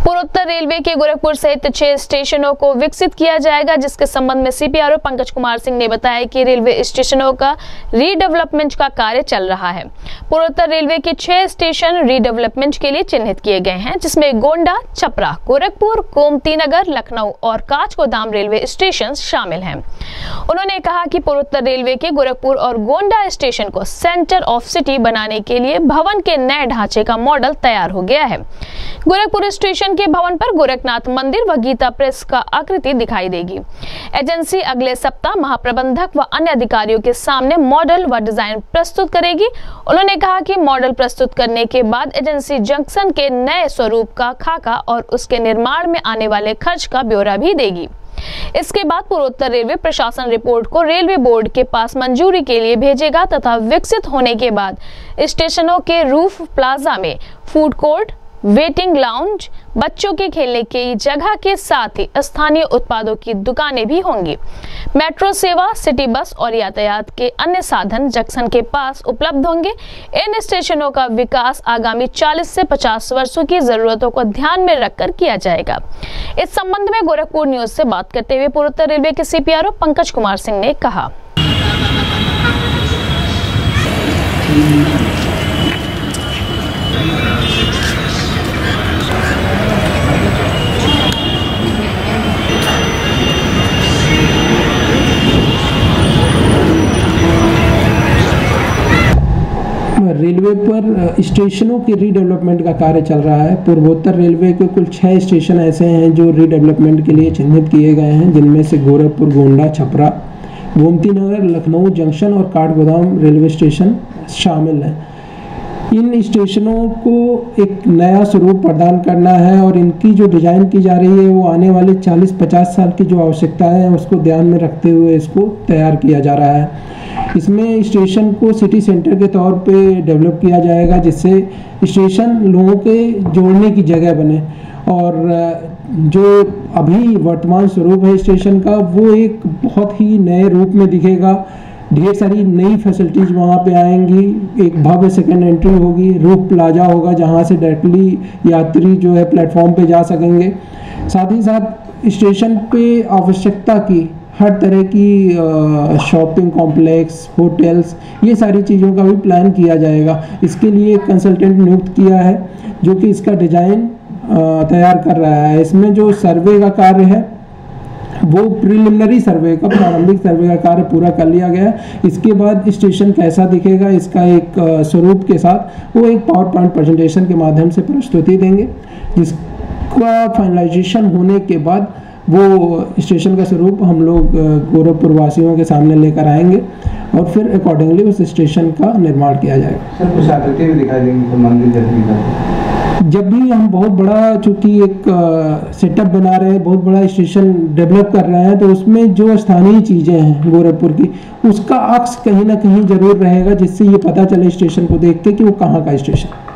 पूर्वोत्तर रेलवे के गोरखपुर सहित 6 स्टेशनों को विकसित किया जाएगा, जिसके संबंध में सीपीआरओ पंकज कुमार सिंह ने बताया कि रेलवे स्टेशनों का रीडेवलपमेंट का कार्य चल रहा है। पूर्वोत्तर रेलवे के 6 स्टेशन रीडेवलपमेंट के लिए चिन्हित किए गए हैं, जिसमें गोंडा, छपरा, गोरखपुर, गोमती नगर, लखनऊ और काठगोदाम रेलवे स्टेशन शामिल हैं। उन्होंने कहा कि पूर्वोत्तर रेलवे के गोरखपुर और गोंडा स्टेशन को सेंटर ऑफ सिटी बनाने के लिए भवन के नए ढांचे का मॉडल तैयार हो गया है। गोरखपुर स्टेशन के भवन पर गोरखनाथ मंदिर व गीता प्रेस का आकृति दिखाई देगी। एजेंसी अगले सप्ताह महाप्रबंधक व अन्य अधिकारियों के सामने मॉडल व डिजाइन प्रस्तुत करेगी। उन्होंने कहा कि मॉडल प्रस्तुत करने के बाद एजेंसी जंक्शन के नए स्वरूप का खाका और उसके निर्माण में आने वाले खर्च का ब्यौरा भी देगी। इसके बाद पूर्वोत्तर रेलवे प्रशासन रिपोर्ट को रेलवे बोर्ड के पास मंजूरी के लिए भेजेगा तथा विकसित होने के बाद स्टेशनों के रूफ प्लाजा में फूड कोर्ट, वेटिंग लाउंज, बच्चों के खेलने की जगह के साथ ही स्थानीय उत्पादों की दुकानें भी होंगी। मेट्रो सेवा, सिटी बस और यातायात के अन्य साधन जंक्शन के पास उपलब्ध होंगे। इन स्टेशनों का विकास आगामी 40 से 50 वर्षों की जरूरतों को ध्यान में रखकर किया जाएगा। इस संबंध में गोरखपुर न्यूज से बात करते हुए पूर्वोत्तर रेलवे के सीपीआरओ पंकज कुमार सिंह ने कहा। रेलवे पर स्टेशनों के रीडेवलपमेंट का कार्य चल रहा है। पूर्वोत्तर रेलवे के कुल 6 स्टेशन ऐसे हैं जो रीडेवलपमेंट के लिए चिन्हित किए गए हैं, जिनमें से गोरखपुर, गोंडा, छपरा, गोमती नगर, लखनऊ जंक्शन और काठगोदाम रेलवे स्टेशन शामिल हैं। इन स्टेशनों को एक नया स्वरूप प्रदान करना है और इनकी जो डिज़ाइन की जा रही है वो आने वाले 40-50 साल की जो आवश्यकताएं हैं उसको ध्यान में रखते हुए इसको तैयार किया जा रहा है। इसमें स्टेशन को सिटी सेंटर के तौर पे डेवलप किया जाएगा, जिससे स्टेशन लोगों के जोड़ने की जगह बने और जो अभी वर्तमान स्वरूप है स्टेशन का वो एक बहुत ही नए रूप में दिखेगा। ढेर सारी नई फैसिलिटीज़ वहाँ पे आएंगी। एक भव्य सेकेंड एंट्री होगी, रूफ प्लाजा होगा जहाँ से डायरेक्टली यात्री जो है प्लेटफॉर्म पे जा सकेंगे। साथ ही साथ स्टेशन पे आवश्यकता की हर तरह की शॉपिंग कॉम्प्लेक्स, होटल्स, ये सारी चीज़ों का भी प्लान किया जाएगा। इसके लिए एक कंसल्टेंट नियुक्त किया है जो कि इसका डिज़ाइन तैयार कर रहा है। इसमें जो सर्वे का कार्य है वो प्रिलिमिनरी सर्वे का, प्रारंभिक सर्वे का कार्य पूरा कर लिया गया। इसके बाद स्टेशन कैसा दिखेगा इसका एक स्वरूप के साथ वो एक पावर पॉइंट प्रेजेंटेशन के माध्यम से प्रस्तुति देंगे, जिसका फाइनलाइजेशन होने के बाद वो स्टेशन का स्वरूप हम लोग गोरखपुर वासियों के सामने लेकर आएंगे और फिर अकॉर्डिंगली उस स्टेशन का निर्माण किया जाएगा। सर कुछ आकृति भी दिखाई देंगी तो मंदिर जब भी हम बहुत बड़ा चूँकि एक सेटअप बना रहे हैं, बहुत बड़ा स्टेशन डेवलप कर रहे हैं, तो उसमें जो स्थानीय चीज़ें हैं गोरखपुर की उसका अक्स कहीं ना कहीं जरूर रहेगा, जिससे ये पता चले स्टेशन को देख के कि वो कहाँ का स्टेशन है।